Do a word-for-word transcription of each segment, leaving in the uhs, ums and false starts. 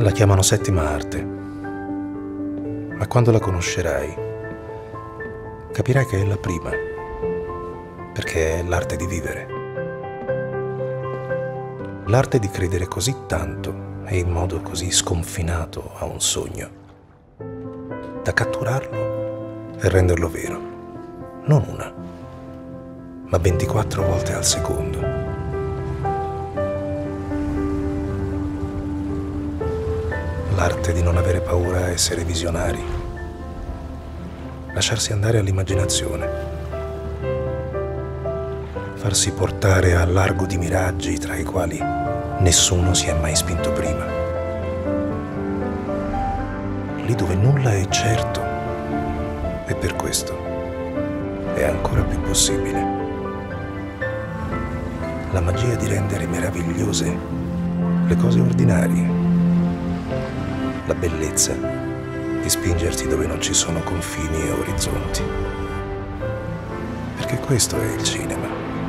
La chiamano settima arte, ma quando la conoscerai capirai che è la prima, perché è l'arte di vivere. L'arte di credere così tanto e in modo così sconfinato a un sogno, da catturarlo e renderlo vero, non una, ma ventiquattro volte al secondo. L'arte di non avere paura a essere visionari, lasciarsi andare all'immaginazione, farsi portare a largo di miraggi tra i quali nessuno si è mai spinto prima. Lì dove nulla è certo, e per questo è ancora più possibile. La magia di rendere meravigliose le cose ordinarie. La bellezza di spingerti dove non ci sono confini e orizzonti. Perché questo è il cinema.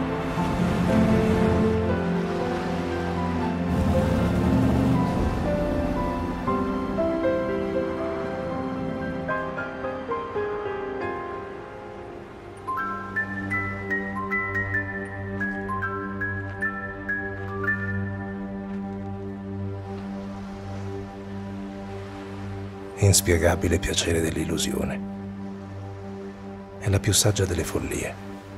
Inspiegabile piacere dell'illusione. È la più saggia delle follie.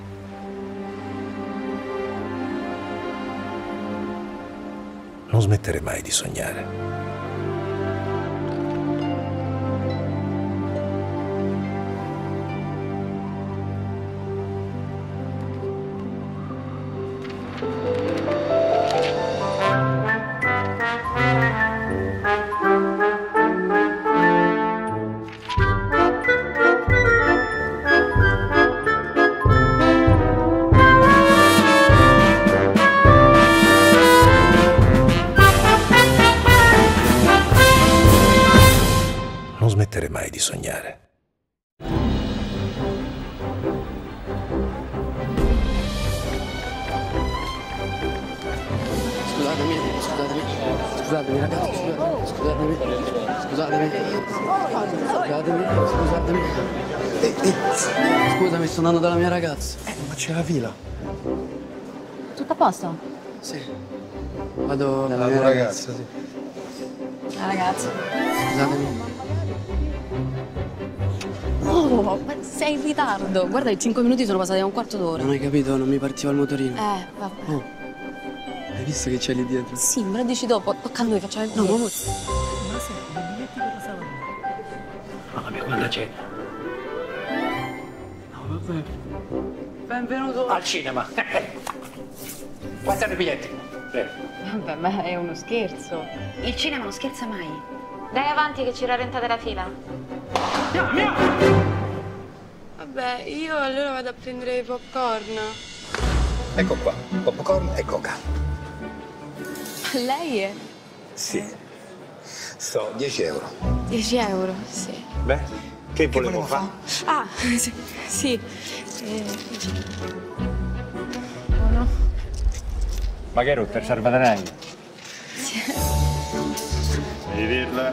Non smettere mai di sognare. Non smettere mai di sognare. Scusatemi, scusatemi, scusatemi ragazzi, scusatemi, scusatemi, scusatemi, scusatemi, eh, eh. Scusami, sto andando dalla mia ragazza. Eh, ma c'è la fila. Tutto a posto? Sì, vado dalla La mia tua ragazza. ragazza, sì. La ragazza. Scusatemi. Oh, ma sei in ritardo. Guarda, i cinque minuti sono passati a un quarto d'ora. Non hai capito, non mi partiva il motorino. Eh, vabbè. Oh, hai visto che c'è lì dietro? Sì, me lo dici dopo. Tocca a noi, facciamo il No, video. ma... Buonasera, i biglietti per la sala. Mamma mia, quanta c'è? No, vabbè. Benvenuto al cinema. Quanti i biglietti? Prego. Vabbè, ma è uno scherzo. Il cinema non scherza mai. Dai avanti che ci rallentate la fila. Mia, mia! Vabbè, io allora vado a prendere i popcorn. Ecco qua, popcorn e coca. Lei è? Sì. Sto dieci euro. dieci euro, sì. Beh, che volevo fare? Ah, sì. sì. Eh, Buono. Ma che ero per salvadanaio? Devi dirla.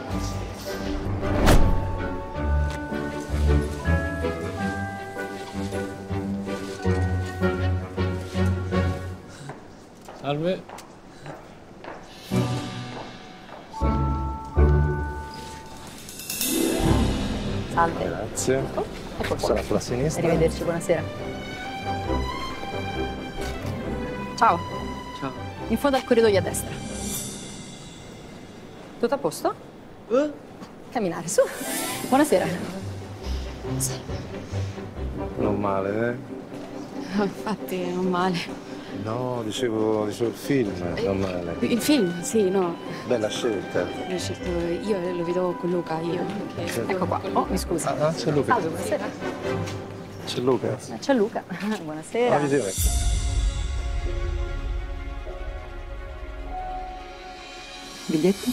Salve. Salve. Grazie. Oh, ecco qua. Sarà sulla sinistra. Arrivederci, buonasera. Ciao. Ciao. In fondo al corridoio a destra. Tutto a posto? Eh? Camminare, su. Buonasera. Non male, eh? Oh, infatti, non male. No, dicevo, dicevo il film, non male. Il film, sì, no. Bella scelta. L'ho scelto io, lo vedo con Luca, io. perché- Ecco qua. Oh, mi scusi. Ah, c'è Luca. Salve, buonasera. C'è Luca. C'è Luca. Buonasera. Ah, visione. Biglietti?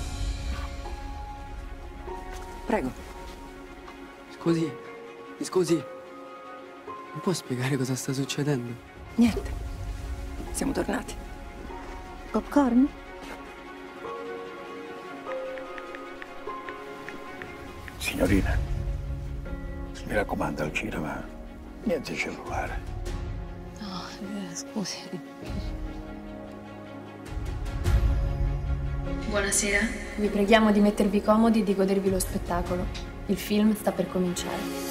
Prego. Scusi, mi scusi. Mi può spiegare cosa sta succedendo? niente. Siamo tornati. Popcorn? Signorina, mi raccomando al cinema, niente cellulare. No, eh, scusi. Buonasera. Vi preghiamo di mettervi comodi e di godervi lo spettacolo. Il film sta per cominciare.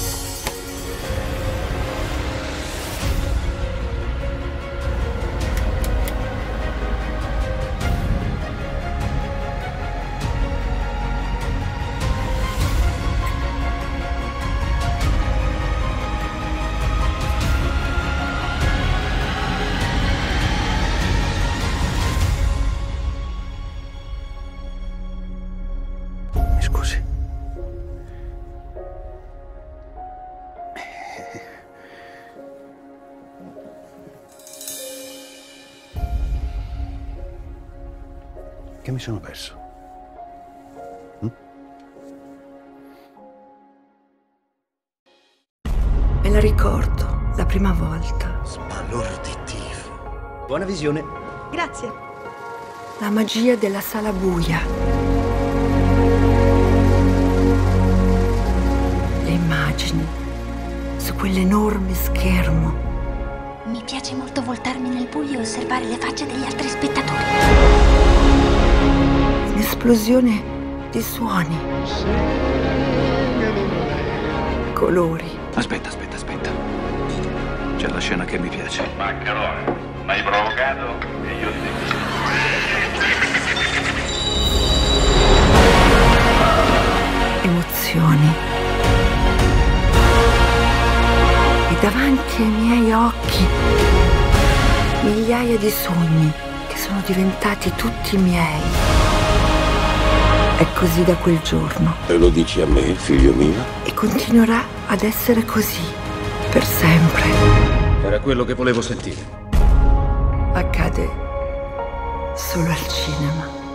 Mi scusi. Che mi sono perso? Hm? Me la ricordo, la prima volta. Sbalorditivo. Buona visione. Grazie. La magia della sala buia. Le immagini su quell'enorme schermo. Mi piace molto voltarmi nel buio e osservare le facce degli altri spettatori. Un'esplosione di suoni. Colori. Aspetta, aspetta, aspetta. C'è la scena che mi piace. Maccherone, m'hai provocato e io ti dico. Emozioni. E davanti ai miei occhi migliaia di sogni che sono diventati tutti miei. È così da quel giorno. E lo dici a me, figlio mio? E continuerà ad essere così per sempre. Era quello che volevo sentire. Accade solo al cinema.